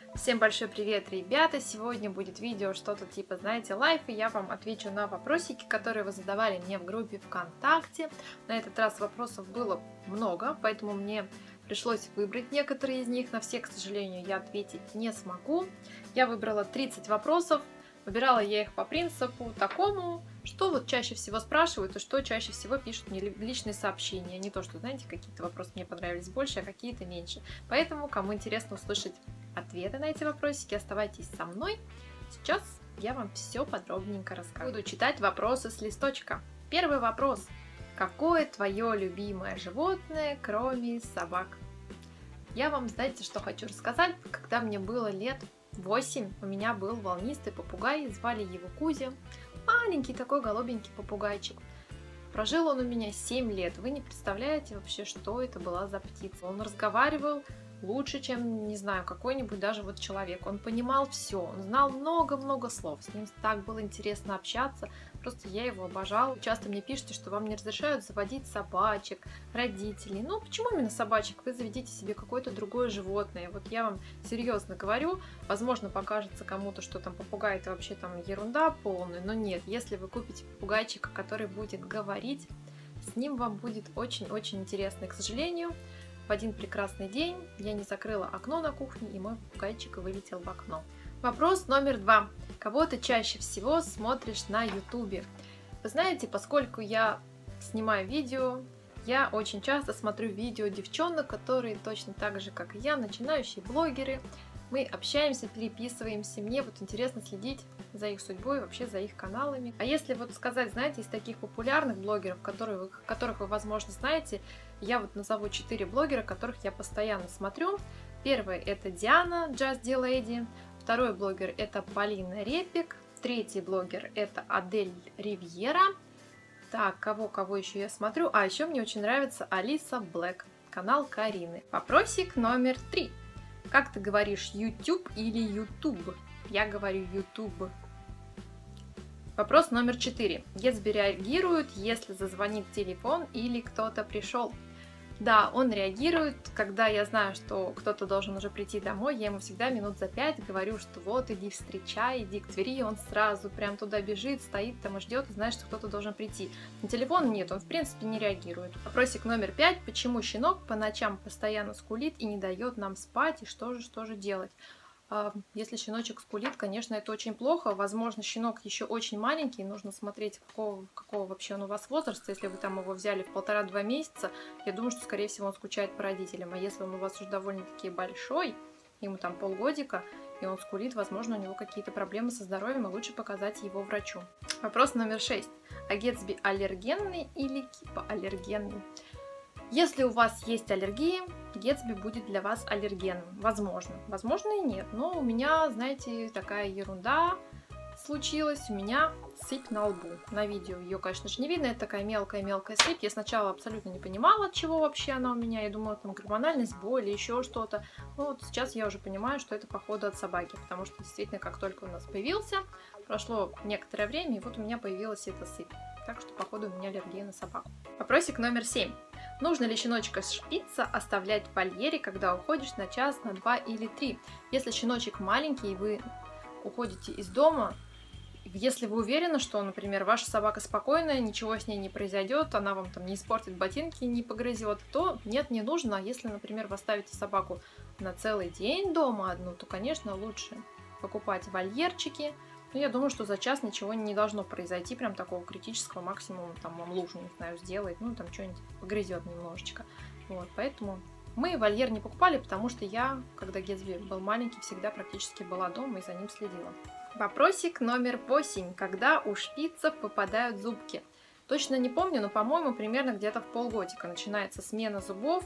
Всем большой привет, ребята! Сегодня будет видео что-то типа, знаете, лайф, и я вам отвечу на вопросики, которые вы задавали мне в группе ВКонтакте. На этот раз вопросов было много, поэтому мне пришлось выбрать некоторые из них. На все, к сожалению, я ответить не смогу. Я выбрала 30 вопросов. Выбирала я их по принципу такому, что вот чаще всего спрашивают и что чаще всего пишут мне личные сообщения. Не то, что, знаете, какие-то вопросы мне понравились больше, а какие-то меньше. Поэтому, кому интересно услышать ответы на эти вопросики, оставайтесь со мной. Сейчас я вам все подробненько расскажу. Буду читать вопросы с листочка. Первый вопрос. Какое твое любимое животное, кроме собак? Я вам, знаете, что хочу рассказать. Когда мне было лет 8, у меня был волнистый попугай, звали его Кузя. Маленький такой голубенький попугайчик. Прожил он у меня 7 лет. Вы не представляете вообще, что это была за птица. Он разговаривал лучше, чем, не знаю, какой-нибудь даже вот человек. Он понимал все, он знал много-много слов. С ним так было интересно общаться. Просто я его обожала. Часто мне пишут, что вам не разрешают заводить собачек, родителей. Ну, почему именно собачек? Вы заведите себе какое-то другое животное. Вот я вам серьезно говорю. Возможно, покажется кому-то, что там попугай это вообще там ерунда полная. Но нет, если вы купите попугайчика, который будет говорить, с ним вам будет очень-очень интересно. И, к сожалению, в один прекрасный день я не закрыла окно на кухне, и мой попугайчик вылетел в окно. Вопрос номер 2. Кого ты чаще всего смотришь на ютубе? Вы знаете, поскольку я снимаю видео, я очень часто смотрю видео девчонок, которые точно так же, как и я, начинающие блогеры. Мы общаемся, переписываемся. Мне вот интересно следить за их судьбой, вообще за их каналами. А если вот сказать, знаете, из таких популярных блогеров, которых вы, возможно, знаете, я вот назову 4 блогера, которых я постоянно смотрю. Первый это Диана, Just the Lady. Второй блогер это Полина Репик. Третий блогер это Адель Ривьера. Так, кого еще я смотрю? А еще мне очень нравится Алиса Блэк, канал Карины. Вопросик номер 3. Как ты говоришь, YouTube или YouTube? Я говорю YouTube. Вопрос номер 4. Гетсби реагирует, если зазвонит телефон или кто-то пришел? Да, он реагирует, когда я знаю, что кто-то должен уже прийти домой, я ему всегда минут за 5 говорю, что вот, иди встречай, иди к двери, он сразу прям туда бежит, стоит там и ждет, и знает, что кто-то должен прийти. На телефон нет, он в принципе не реагирует. Вопросик номер 5. Почему щенок по ночам постоянно скулит и не дает нам спать, и что же делать? Если щеночек скулит, конечно, это очень плохо. Возможно, щенок еще очень маленький, нужно смотреть, какого вообще он у вас возраста. Если вы там его взяли в 1,5-2 месяца, я думаю, что, скорее всего, он скучает по родителям. А если он у вас уже довольно-таки большой, ему там полгодика, и он скулит, возможно, у него какие-то проблемы со здоровьем, и лучше показать его врачу. Вопрос номер 6. А Гетсби аллергенный или гипоаллергенный? Если у вас есть аллергии, Гетсби будет для вас аллергенным. Возможно. Возможно и нет. Но у меня, знаете, такая ерунда случилась. У меня сыпь на лбу. На видео ее, конечно же, не видно. Это такая мелкая-мелкая сыпь. Я сначала абсолютно не понимала, от чего вообще она у меня. Я думала, там гормональная сбой или еще что-то. Но вот сейчас я уже понимаю, что это походу от собаки. Потому что действительно, как только у нас появился, прошло некоторое время, и вот у меня появилась эта сыпь. Так что, походу, у меня аллергия на собаку. Вопросик номер 7. Нужно ли щеночка шпица оставлять в вольере, когда уходишь на час, на 2 или 3? Если щеночек маленький, и вы уходите из дома, если вы уверены, что, например, ваша собака спокойная, ничего с ней не произойдет, она вам там не испортит ботинки, не погрызет, то нет, не нужно. А если, например, вы оставите собаку на целый день дома одну, то, конечно, лучше покупать вольерчики. Но я думаю, что за час ничего не должно произойти, прям такого критического, максимум там вам лужу, не знаю, сделает, ну там что-нибудь погрызет немножечко. Вот, поэтому мы вольер не покупали, потому что я, когда Гетсби был маленький, всегда практически была дома и за ним следила. Вопросик номер 8. Когда у шпицев выпадают зубки? Точно не помню, но, по-моему, примерно где-то в полгодика начинается смена зубов,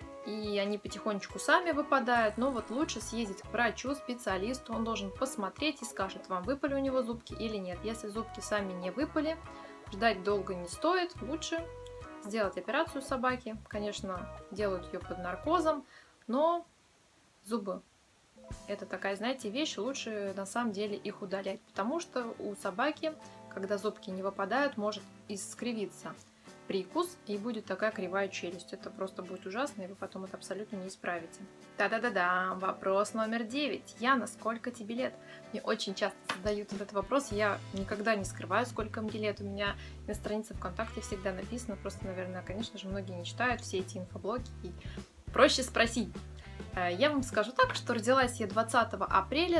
и они потихонечку сами выпадают. Но вот лучше съездить к врачу, специалисту, он должен посмотреть и скажет, вам выпали у него зубки или нет. Если зубки сами не выпали, ждать долго не стоит, лучше сделать операцию собаки. Конечно, делают ее под наркозом, но зубы — это такая, знаете, вещь, лучше на самом деле их удалять, потому что у собаки, когда зубки не выпадают, может искривиться прикус и будет такая кривая челюсть. Это просто будет ужасно, и вы потом это абсолютно не исправите. Да-да-да-да, вопрос номер 9. Яна, сколько тебе лет? Мне очень часто задают этот вопрос, я никогда не скрываю, сколько мне лет. У меня на странице ВКонтакте всегда написано, просто, наверное, конечно же, многие не читают все эти инфоблоги, и проще спросить. Я вам скажу так, что родилась я 20 апреля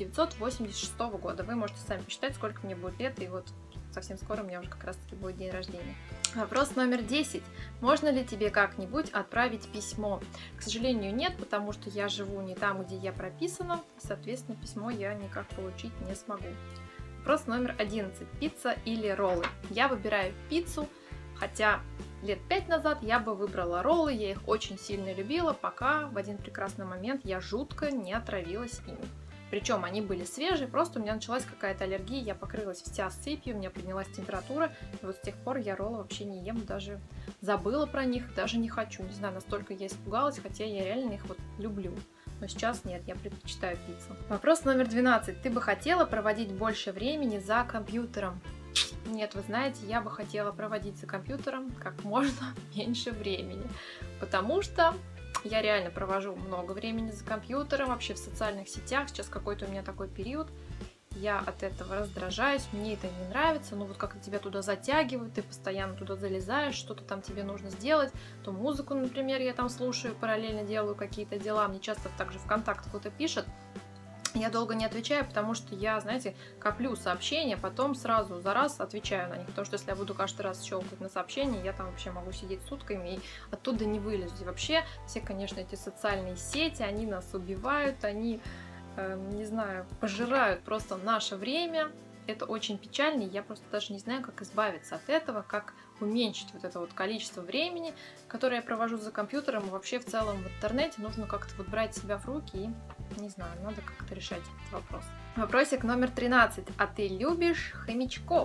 1986 года. Вы можете сами посчитать, сколько мне будет лет, и вот совсем скоро у меня уже как раз таки будет день рождения. Вопрос номер 10. Можно ли тебе как-нибудь отправить письмо? К сожалению, нет, потому что я живу не там, где я прописана, соответственно, письмо я никак получить не смогу. Вопрос номер 11. Пицца или роллы? Я выбираю пиццу, хотя лет 5 назад я бы выбрала роллы, я их очень сильно любила, пока в один прекрасный момент я жутко не отравилась ими. Причем они были свежие, просто у меня началась какая-то аллергия, я покрылась вся сыпью, у меня поднялась температура, и вот с тех пор я роллы вообще не ем, даже забыла про них, даже не хочу, не знаю, настолько я испугалась, хотя я реально их вот люблю. Но сейчас нет, я предпочитаю пиццу. Вопрос номер 12. Ты бы хотела проводить больше времени за компьютером? Нет, вы знаете, я бы хотела проводить за компьютером как можно меньше времени, потому что я реально провожу много времени за компьютером, вообще в социальных сетях. Сейчас какой-то у меня такой период, я от этого раздражаюсь, мне это не нравится. Ну вот как тебя туда затягивают, ты постоянно туда залезаешь, что-то там тебе нужно сделать. То музыку, например, я там слушаю, параллельно делаю какие-то дела. Мне часто также ВКонтакте кто-то пишет. Я долго не отвечаю, потому что я, знаете, коплю сообщения, потом сразу за раз отвечаю на них. Потому что если я буду каждый раз щелкать на сообщения, я там вообще могу сидеть сутками и оттуда не вылезу. И вообще, все, конечно, эти социальные сети, они нас убивают, они, не знаю, пожирают просто наше время. Это очень печально, и я просто даже не знаю, как избавиться от этого, как уменьшить вот это вот количество времени, которое я провожу за компьютером, и вообще в целом в интернете нужно как-то вот брать себя в руки и, не знаю, надо как-то решать этот вопрос. Вопросик номер 13. А ты любишь хомячков?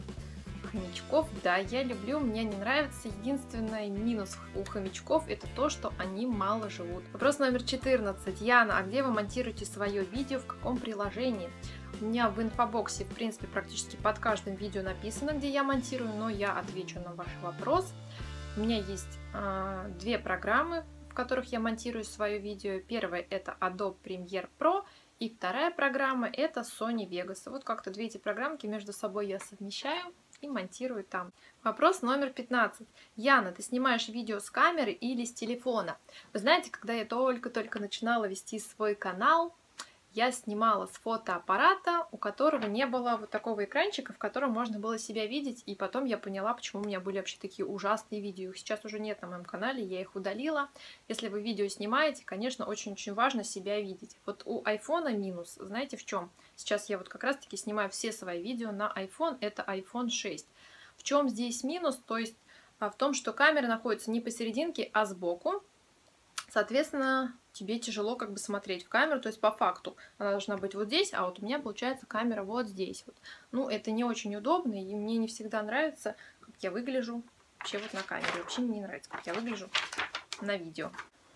Хомячков, да, я люблю, мне не нравится. Единственный минус у хомячков это то, что они мало живут. Вопрос номер 14. Яна, а где вы монтируете свое видео, в каком приложении? У меня в инфобоксе, в принципе, практически под каждым видео написано, где я монтирую, но я отвечу на ваш вопрос. У меня есть две программы, в которых я монтирую свое видео. Первая это Adobe Premiere Pro, и вторая программа это Sony Vegas. Вот как-то две эти программки между собой я совмещаю и монтирую там. Вопрос номер 15. Яна, ты снимаешь видео с камеры или с телефона? Вы знаете, когда я только-только начинала вести свой канал, я снимала с фотоаппарата, у которого не было вот такого экранчика, в котором можно было себя видеть, и потом я поняла, почему у меня были вообще такие ужасные видео. Их сейчас уже нет на моем канале, я их удалила. Если вы видео снимаете, конечно, очень-очень важно себя видеть. Вот у айфона минус, знаете в чем? Сейчас я вот как раз-таки снимаю все свои видео на iPhone, это iPhone 6. В чем здесь минус? То есть в том, что камера находится не посерединке, а сбоку. Соответственно, тебе тяжело как бы смотреть в камеру, то есть по факту она должна быть вот здесь, а вот у меня получается камера вот здесь вот. Ну, это не очень удобно, и мне не всегда нравится, как я выгляжу вообще вот на камере. Вообще мне не нравится, как я выгляжу на видео.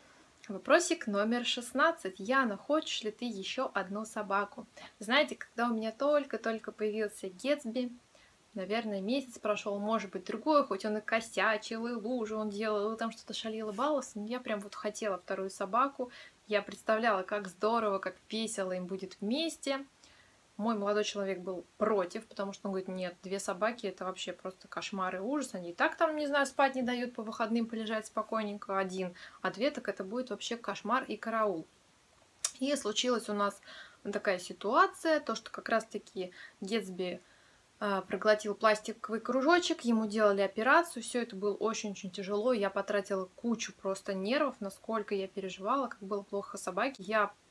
Вопросик номер 16. Яна, хочешь ли ты еще одну собаку? Знаете, когда у меня только-только появился Гетсби, наверное, месяц прошел, может быть, другой, хоть он и косячил, и лужи он делал, и там что-то шалило, баловался, но я прям вот хотела вторую собаку. Я представляла, как здорово, как весело им будет вместе. Мой молодой человек был против, потому что он говорит, нет, две собаки это вообще просто кошмар и ужас. Они и так там, не знаю, спать не дают по выходным, полежать спокойненько один. А две, так это будет вообще кошмар и караул. И случилась у нас такая ситуация, то, что как раз-таки Гетсби проглотил пластиковый кружочек, ему делали операцию, все это было очень-очень тяжело, я потратила кучу просто нервов, насколько я переживала, как было плохо собаке.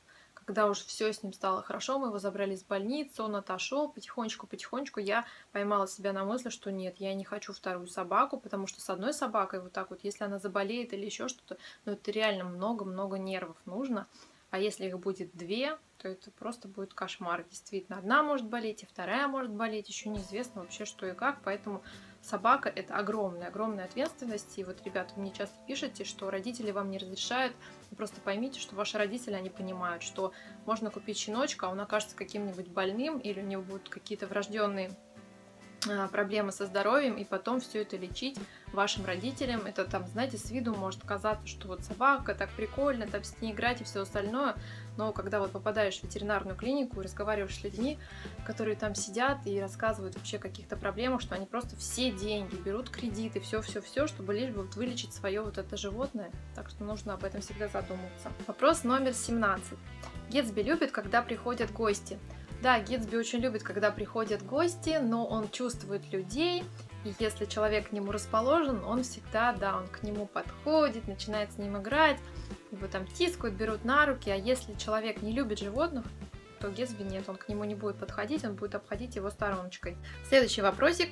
Когда уже все с ним стало хорошо, мы его забрали из больницы, он отошел, потихонечку я поймала себя на мысли, что нет, я не хочу вторую собаку, потому что с одной собакой вот так вот, если она заболеет или еще что-то, ну это реально много-много нервов нужно. А если их будет две, то это просто будет кошмар. Действительно, одна может болеть, и вторая может болеть. Еще неизвестно вообще, что и как. Поэтому собака – это огромная ответственность. И вот, ребята, вы мне часто пишете, что родители вам не разрешают. Вы просто поймите, что ваши родители, они понимают, что можно купить щеночка, а он окажется каким-нибудь больным, или у него будут какие-то врожденные проблемы со здоровьем, и потом все это лечить вашим родителям. Это там, знаете, с виду может казаться, что вот собака, так прикольно, там с ней играть и все остальное, но когда вот попадаешь в ветеринарную клинику и разговариваешь с людьми, которые там сидят и рассказывают вообще о каких-то проблемах, что они просто все деньги берут, кредиты, все, чтобы лишь бы вот вылечить свое вот это животное, так что нужно об этом всегда задуматься. Вопрос номер 17. Гетсби любит, когда приходят гости. Да, Гетсби очень любит, когда приходят гости, но он чувствует людей, и если человек к нему расположен, он всегда, да, он к нему подходит, начинает с ним играть, его там тискают, берут на руки, а если человек не любит животных, то Гетсби нет, он к нему не будет подходить, он будет обходить его стороночкой. Следующий вопросик.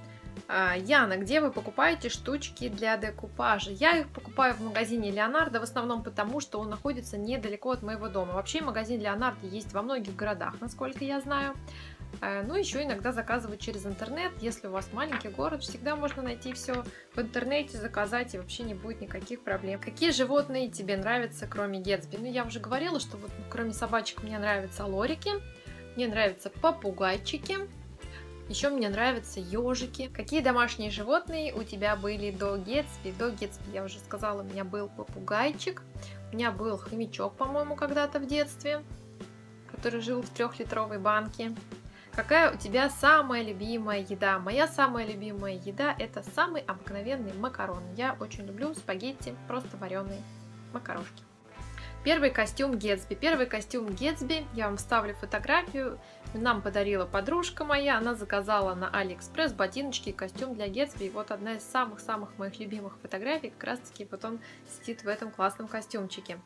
Яна, где вы покупаете штучки для декупажа? Я их покупаю в магазине Леонардо, в основном потому, что он находится недалеко от моего дома. Вообще магазин Леонардо есть во многих городах, насколько я знаю. Ну, еще иногда заказывать через интернет. Если у вас маленький город, всегда можно найти все в интернете, заказать, и вообще не будет никаких проблем. Какие животные тебе нравятся, кроме Гетсби? Ну, я уже говорила, что вот кроме собачек мне нравятся лорики, мне нравятся попугайчики. Еще мне нравятся ежики. Какие домашние животные у тебя были до Гетсби? До Гетсби, я уже сказала, у меня был попугайчик. У меня был хомячок, по-моему, когда-то в детстве, который жил в 3-литровой банке. Какая у тебя самая любимая еда? Моя самая любимая еда — это самый обыкновенный макарон. Я очень люблю спагетти, просто вареные макарошки. Первый костюм Гетсби. Первый костюм Гетсби, я вам вставлю фотографию, нам подарила подружка моя, она заказала на Алиэкспресс ботиночки и костюм для Гетсби. И вот одна из самых-самых моих любимых фотографий, как раз таки вот он сидит в этом классном костюмчике.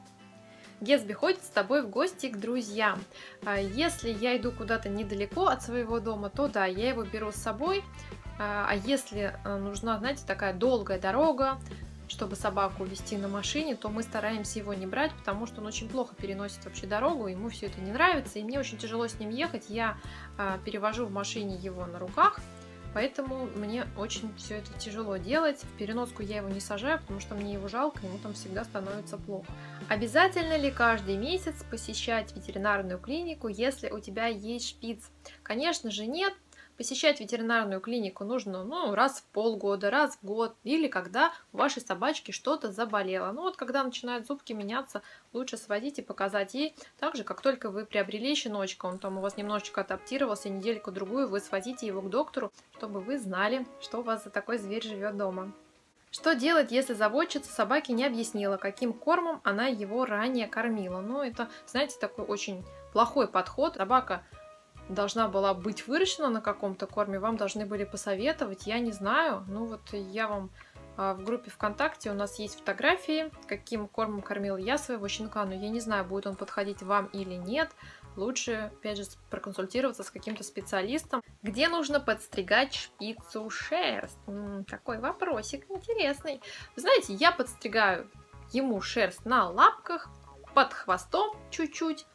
Гетсби ходит с тобой в гости к друзьям. Если я иду куда-то недалеко от своего дома, то да, я его беру с собой. А если нужна, знаете, такая долгая дорога, чтобы собаку везти на машине, то мы стараемся его не брать, потому что он очень плохо переносит вообще дорогу, ему все это не нравится, и мне очень тяжело с ним ехать. Я перевожу в машине его на руках, поэтому мне очень все это тяжело делать. В переноску я его не сажаю, потому что мне его жалко, ему там всегда становится плохо. Обязательно ли каждый месяц посещать ветеринарную клинику, если у тебя есть шпиц? Конечно же нет. Посещать ветеринарную клинику нужно, ну, раз в полгода, раз в год, или когда у вашей собачки что-то заболело. Ну, вот когда начинают зубки меняться, лучше сводить и показать ей. Также, как только вы приобрели щеночка, он там у вас немножечко адаптировался, недельку-другую, вы сводите его к доктору, чтобы вы знали, что у вас за такой зверь живет дома. Что делать, если заводчица собаки не объяснила, каким кормом она его ранее кормила? Ну, это, знаете, такой очень плохой подход. Собака должна была быть выращена на каком-то корме, вам должны были посоветовать, я не знаю. Ну вот я вам в группе ВКонтакте, у нас есть фотографии, каким кормом кормила я своего щенка, но я не знаю, будет он подходить вам или нет. Лучше, опять же, проконсультироваться с каким-то специалистом. Где нужно подстригать шпицу шерсть? Такой вопросик интересный. Вы знаете, я подстригаю ему шерсть на лапках, под хвостом чуть-чуть,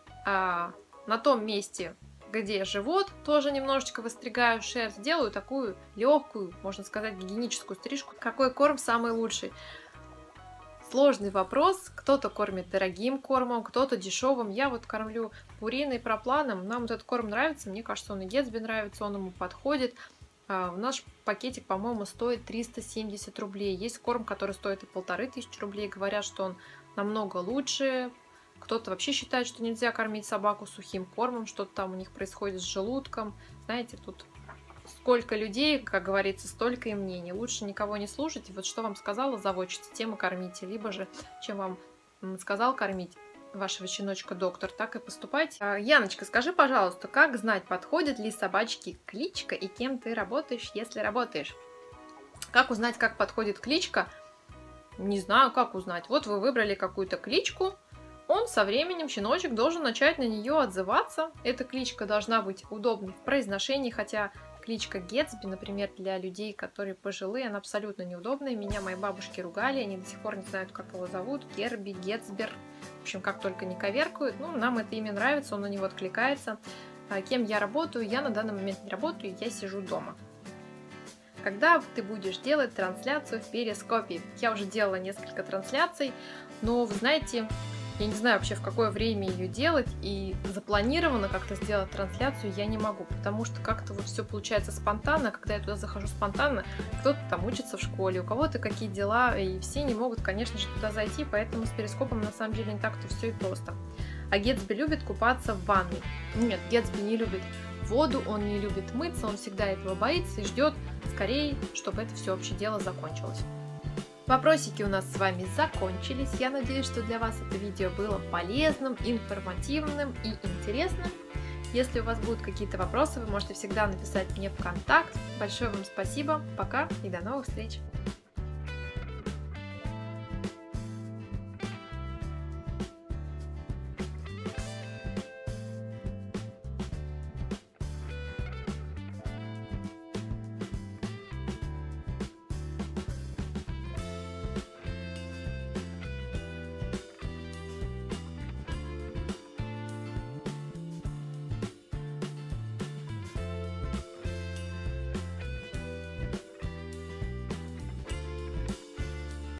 на том месте, где живот, тоже немножечко выстригаю шерсть, делаю такую легкую, можно сказать, гигиеническую стрижку. Какой корм самый лучший? Сложный вопрос. Кто-то кормит дорогим кормом, кто-то дешевым. Я вот кормлю пуриной пропланом. Нам вот этот корм нравится, мне кажется, он и Гетсби нравится, он ему подходит. Наш пакетик, по-моему, стоит 370 рублей. Есть корм, который стоит и 1500 рублей. Говорят, что он намного лучше. Кто-то вообще считает, что нельзя кормить собаку сухим кормом, что-то там у них происходит с желудком. Знаете, тут сколько людей, как говорится, столько и мнений. Лучше никого не слушать. И вот что вам сказала заводчица, тем и кормите. Либо же, чем вам сказал кормить вашего щеночка доктор, так и поступайте. Яночка, скажи, пожалуйста, как знать, подходит ли собачке кличка и кем ты работаешь, если работаешь? Как узнать, как подходит кличка? Не знаю, как узнать. Вот вы выбрали какую-то кличку, он со временем, щеночек, должен начать на нее отзываться. Эта кличка должна быть удобной в произношении, хотя кличка Гетсби, например, для людей, которые пожилые, она абсолютно неудобная. Меня мои бабушки ругали, они до сих пор не знают, как его зовут. Герби, Гетсбер, в общем, как только не коверкают. Ну, нам это имя нравится, он на него откликается. Кем я работаю? Я на данный момент не работаю, я сижу дома. Когда ты будешь делать трансляцию в Перископе? Я уже делала несколько трансляций, но, вы знаете, Я не знаю вообще, в какое время ее делать, и запланированно как-то сделать трансляцию я не могу, потому что как-то вот все получается спонтанно. Когда я туда захожу спонтанно, кто-то там учится в школе, у кого-то какие дела, и все не могут, конечно же, туда зайти, поэтому с перископом на самом деле не так-то все и просто. А Гетсби любит купаться в ванной. Нет, Гетсби не любит воду, он не любит мыться, он всегда этого боится и ждет скорее, чтобы это все вообще дело закончилось. Вопросики у нас с вами закончились. Я надеюсь, что для вас это видео было полезным, информативным и интересным. Если у вас будут какие-то вопросы, вы можете всегда написать мне в контакт. Большое вам спасибо, пока и до новых встреч!